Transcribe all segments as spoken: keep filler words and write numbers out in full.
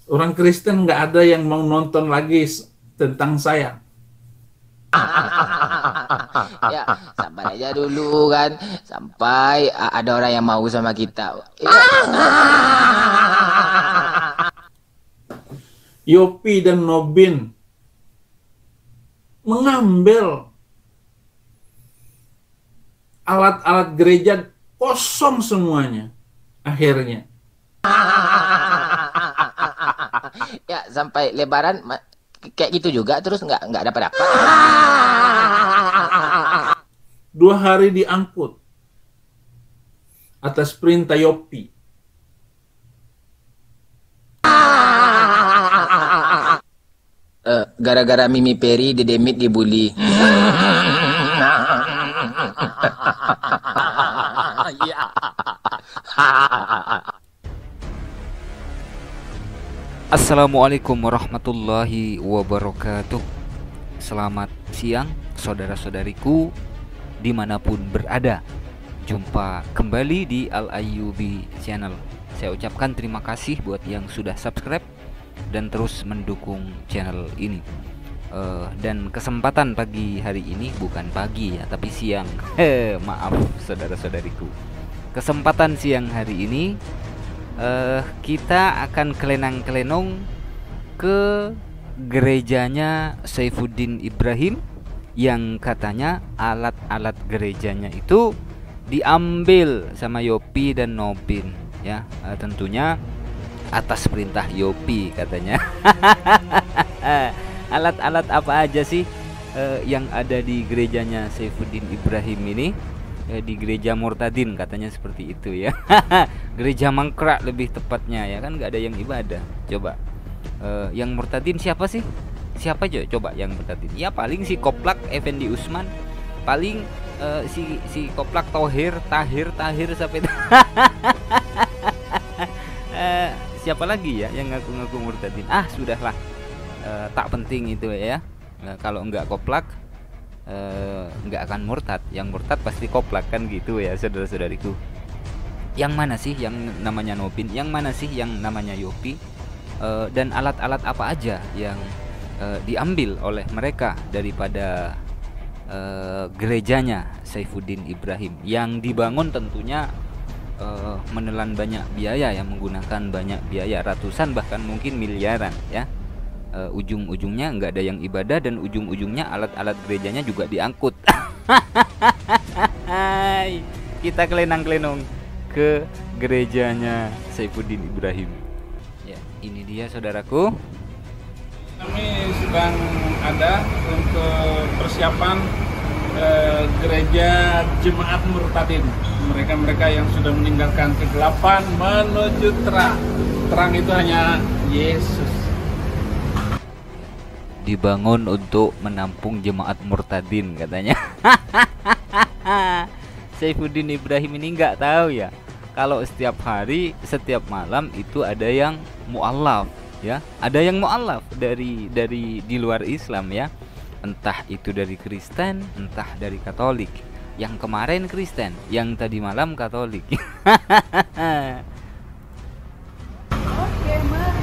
Orang Kristen nggak ada yang mau nonton lagi tentang saya. Ya, sabar aja dulu kan, sampai ada orang yang mau sama kita. Ya. Yopi dan Nobin mengambil alat-alat gereja, kosong semuanya akhirnya. Ya, sampai Lebaran kayak gitu juga, terus nggak nggak dapat dapat. Dua hari diangkut atas perintah Yopi. Uh, gara-gara Mimi Peri, Dedemit dibully. Assalamualaikum warahmatullahi wabarakatuh. Selamat siang saudara-saudariku dimanapun berada. Jumpa kembali di Al Ayyubi Channel. Saya ucapkan terima kasih buat yang sudah subscribe dan terus mendukung channel ini. uh, Dan kesempatan pagi hari ini, bukan pagi ya, tapi siang. Maaf saudara-saudariku. Kesempatan siang hari ini Uh, kita akan kelenang-kelenong ke gerejanya Saifuddin Ibrahim yang katanya alat-alat gerejanya itu diambil sama Yopi dan Nobin ya, uh, tentunya atas perintah Yopi katanya. Alat-alat apa aja sih uh, yang ada di gerejanya Saifuddin Ibrahim ini? Di gereja Murtadin katanya seperti itu ya. Gereja mangkrak lebih tepatnya ya kan, nggak ada yang ibadah. Coba uh, yang Murtadin siapa sih? Siapa aja coba yang Murtadin? Ya paling si Koplak Effendi Usman, paling uh, si si Koplak Tohir Tahir Tahir sampai uh, siapa lagi ya yang ngaku-ngaku Murtadin? Ah sudahlah, uh, tak penting itu ya. Uh, kalau enggak Koplak Uh, nggak akan murtad, yang murtad pasti Koplak kan gitu ya saudara-saudariku. Yang mana sih yang namanya Nobin, yang mana sih yang namanya Yopi, uh, dan alat-alat apa aja yang uh, diambil oleh mereka daripada uh, gerejanya Saifuddin Ibrahim yang dibangun tentunya uh, menelan banyak biaya, yang menggunakan banyak biaya, ratusan bahkan mungkin miliaran ya. Uh, ujung-ujungnya nggak ada yang ibadah dan ujung-ujungnya alat-alat gerejanya juga diangkut. Kita kelenang-kelenong ke gerejanya Saifuddin Ibrahim. Ya, ini dia saudaraku. Kami sedang ada untuk persiapan eh, gereja Jemaat Murtadin. Mereka-mereka yang sudah meninggalkan kegelapan menuju terang. Terang itu hanya Yesus. Dibangun untuk menampung jemaat Murtadin katanya. Saifuddin Ibrahim ini nggak tahu ya kalau setiap hari, setiap malam itu ada yang mu'alaf ya, ada yang mu'alaf dari dari di luar Islam ya, entah itu dari Kristen, entah dari Katolik. Yang kemarin Kristen, yang tadi malam Katolik. Oke, mari.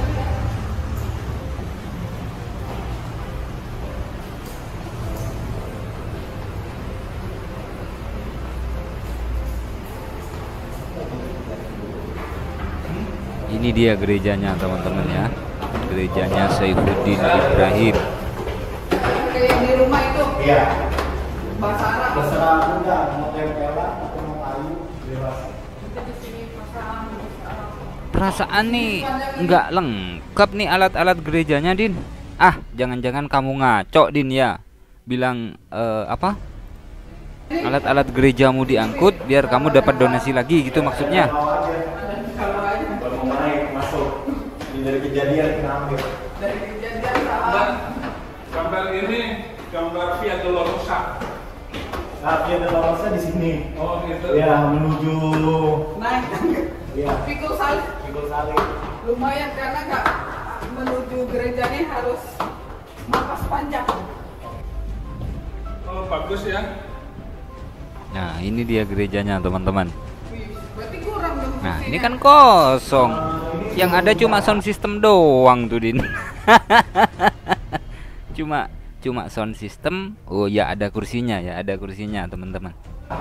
Ini dia gerejanya teman-teman ya, gerejanya Saifuddin Ibrahim. Kayak di rumah itu. Iya. Bahasa Arab. Terserah enggak mau tempelan atau mau kayu bebas. Kita di sini pasang bahasa Arab. Perasaan nih nggak lengkap nih alat-alat gerejanya, Din. Ah, jangan-jangan kamu ngaco, Din ya. Bilang eh, apa? Alat-alat gerejamu diangkut biar kamu dapat donasi lagi gitu maksudnya. Baru mau naik masuk. Ini dari kejadian kita ambil. Dari kejadian saat Dan gambar ini gambar Via Dolorosa. Nah, Via Dolorosa di sini. Oh gitu. Ya, menuju naik ya, pikul salib. Pikul Salib. Lumayan karena nggak menuju gerejanya harus napas panjang. Oh bagus ya. Nah, ini dia gerejanya teman-teman. Wih, berarti kurang dong. Nah, kursinya. ini kan kosong. Nah, ini Yang ada cuma sound system doang tuh, Din. Cuma cuma sound system. Oh ya, ada kursinya ya, ada kursinya teman-teman.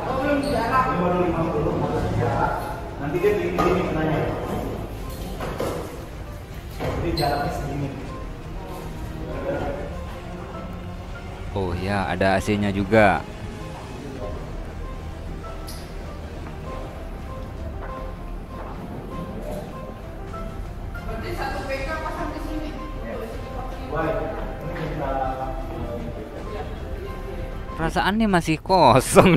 Nanti dia di sini kenanya. Jadi jaraknya segini. Oh ya, ada A C-nya juga. Berarti satu B K pasang di sini. Baik. Ini kita Perasaannya masih kosong.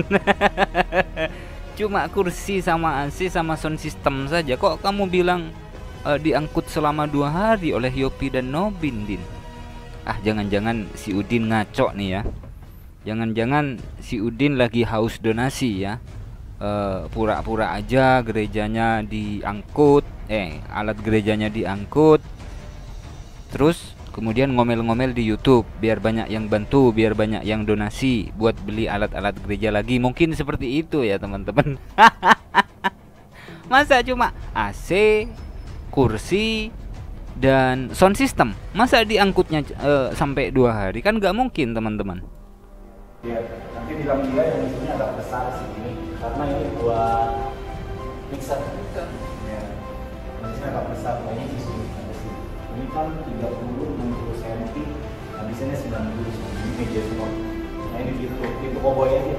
Cuma kursi sama A C sama sound system saja. Kok kamu bilang uh, diangkut selama dua hari oleh Yopi dan Nobin, Din? Ah, jangan-jangan si Udin ngaco nih ya. Jangan-jangan si Udin lagi haus donasi ya. Uh, pura-pura aja gerejanya diangkut, eh alat gerejanya diangkut. Terus kemudian ngomel-ngomel di YouTube biar banyak yang bantu, biar banyak yang donasi buat beli alat-alat gereja lagi. Mungkin seperti itu ya teman-teman. Masa cuma A C, kursi, dan sound system, masa diangkutnya uh, sampai dua hari? Kan nggak mungkin teman-teman. ya, nanti di dalam dia yang isinya agak besar segini karena ini buat mixer. Ya. Ini agak besar, kayaknya di sini ada sini. Ini kan tiga puluh enam puluh sentimeter, habisnya sembilan puluh. Ini meja semua. Nah ini gitu, itu koboi aja.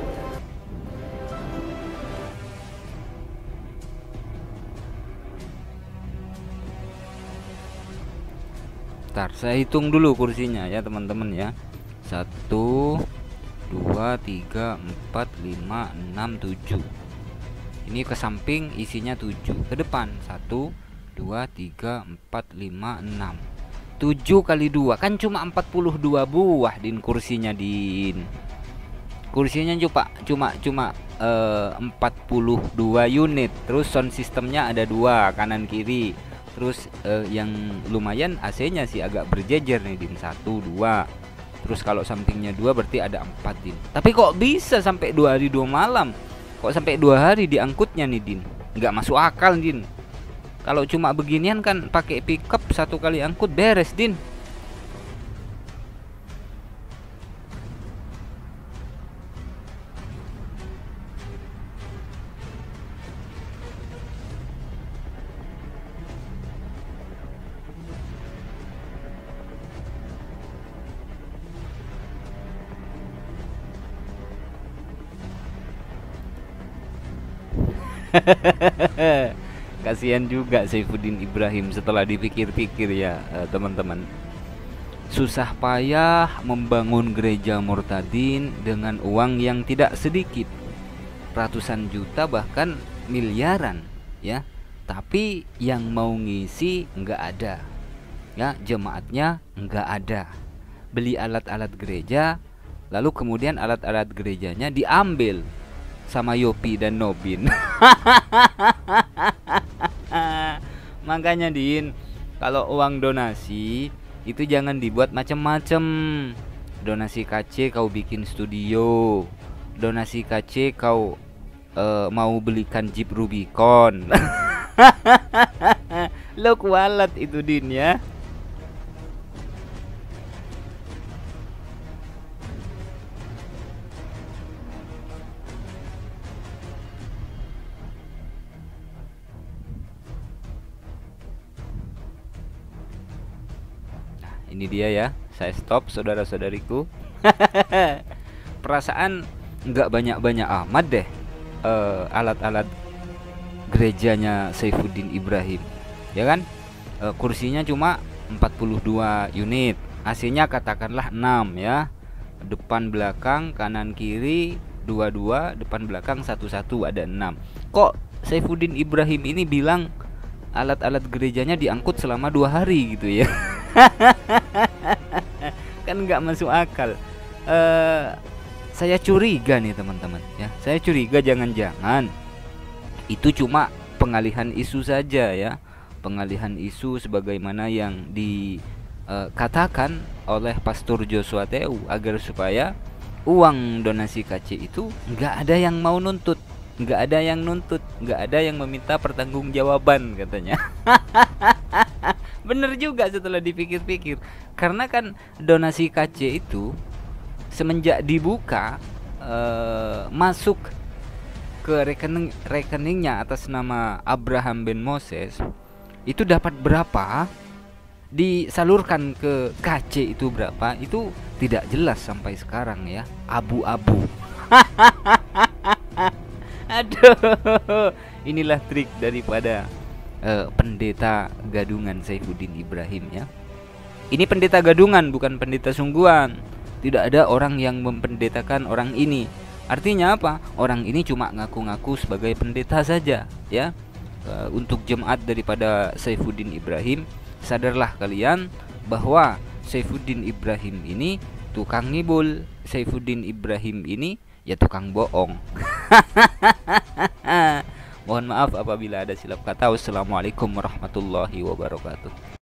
Ntar saya hitung dulu kursinya ya teman-teman ya. Satu, dua, tiga, empat, lima, enam, tujuh. Ini ke samping isinya tujuh. Ke depan satu, dua, tiga, empat, lima, enam. Tujuh kali dua kan cuma empat puluh dua buah, Din, kursinya, Din. Kursinya cuma cuma cuma eh, empat puluh dua unit. Terus sound systemnya ada dua, kanan kiri. Terus eh, yang lumayan A C-nya sih agak berjejer nih, Din. Satu, dua. Terus kalau sampingnya dua berarti ada empat, Din. Tapi kok bisa sampai dua hari dua malam? Kok sampai dua hari diangkutnya nih, Din? Nggak masuk akal, Din. Kalau cuma beginian kan pakai pickup satu kali angkut beres, Din. Kasihan juga Saifuddin Ibrahim setelah dipikir-pikir ya teman-teman. Susah payah membangun gereja Murtadin dengan uang yang tidak sedikit, ratusan juta bahkan miliaran ya. Tapi yang mau ngisi nggak ada ya, jemaatnya nggak ada. Beli alat-alat gereja, lalu kemudian alat-alat gerejanya diambil sama Yopi dan Nobin. Makanya, Din, kalau uang donasi itu jangan dibuat macem-macem. Donasi K C kau bikin studio, donasi K C kau uh, mau belikan Jeep Rubicon. Lo kualat itu, Din, ya. Ini dia ya, saya stop saudara-saudariku. Perasaan nggak banyak-banyak amat deh uh, alat-alat gerejanya Saifuddin Ibrahim, ya kan? Uh, kursinya cuma empat puluh dua unit, A C-nya katakanlah enam ya. Depan belakang kanan kiri dua-dua, depan belakang satu-satu, ada enam. Kok Saifuddin Ibrahim ini bilang alat-alat gerejanya diangkut selama dua hari gitu ya? Kan nggak masuk akal. uh, Saya curiga nih teman-teman ya, saya curiga jangan-jangan itu cuma pengalihan isu saja ya, pengalihan isu sebagaimana yang dikatakan uh, oleh Pastor Joshua Teu, agar supaya uang donasi K C itu nggak ada yang mau nuntut, nggak ada yang nuntut, nggak ada yang meminta pertanggungjawaban katanya. Bener juga setelah dipikir-pikir. Karena kan donasi K C itu semenjak dibuka eh, masuk ke rekening rekeningnya atas nama Abraham bin Moses, itu dapat berapa, disalurkan ke K C itu berapa, itu tidak jelas sampai sekarang ya, abu-abu. Aduh, inilah trik daripada uh, pendeta gadungan Saifuddin Ibrahim ya. Ini pendeta gadungan, bukan pendeta sungguhan. Tidak ada orang yang mempendetakan orang ini. Artinya apa? Orang ini cuma ngaku-ngaku sebagai pendeta saja ya. Uh, untuk jemaat daripada Saifuddin Ibrahim, sadarlah kalian bahwa Saifuddin Ibrahim ini tukang ngibul. Saifuddin Ibrahim ini ya tukang bohong. Mohon maaf apabila ada silap kata. Wassalamualaikum warahmatullahi wabarakatuh.